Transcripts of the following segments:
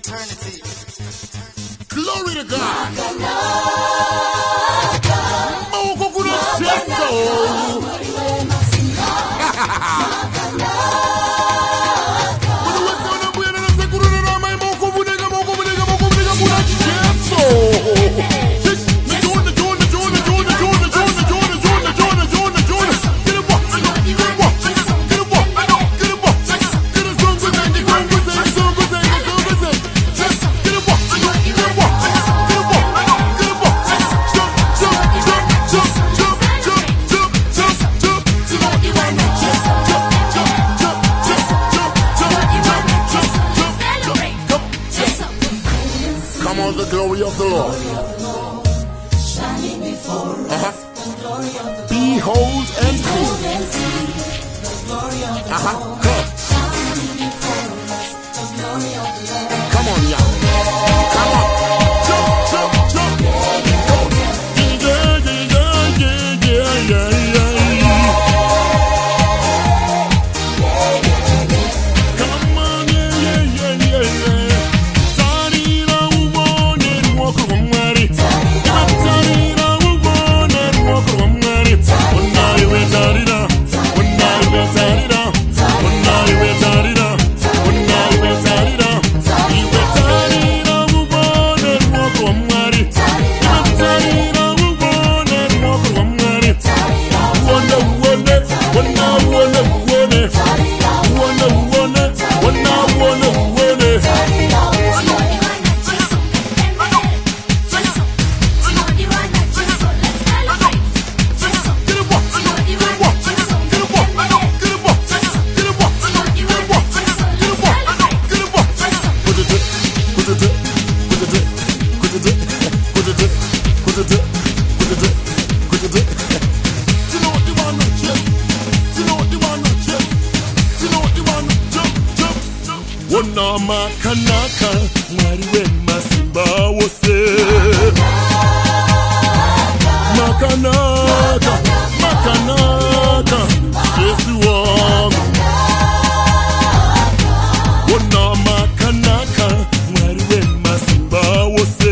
eternity. Glory to God. The glory of the Lord shining before us. The glory of the behold and see the glory of the Lord shining before us. The glory of the Lord. Come on, y'all. Come on. Jump, jump, jump. Come on. Makanaka, mwariwe masimba wose. Makanaka, makanaka, Yesu wangu. Wona makanaka, mwariwe masimba wose.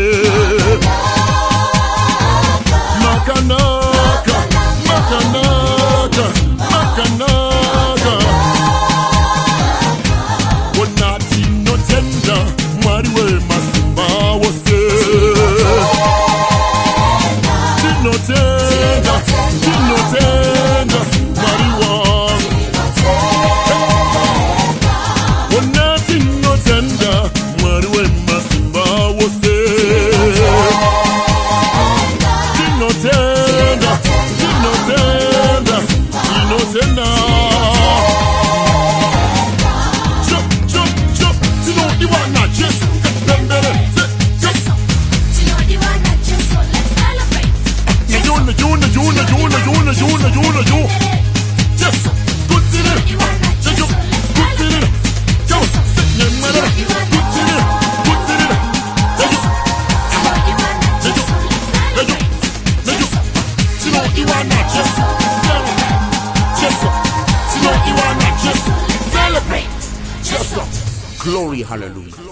Makanaka, makanaka, makanaka. Wona Tinotenda, mwariwe masimba wose. Tinotenda, Tinotenda, mwari wangu. Wona Tinotenda, mwariwe masimba wose. Tinotenda, Tinotenda, Tinotenda. Tinodiwa naJesu, Pembele, Jesu. Tinodiwa naJesu, let's celebrate. Juna. Jesu, good to it. Jesu, good to it. Jesu, good to it. Tinodiwa naJesu, Jesu. Tinodiwa naJesu, celebrate. Jesu. Glory, hallelujah.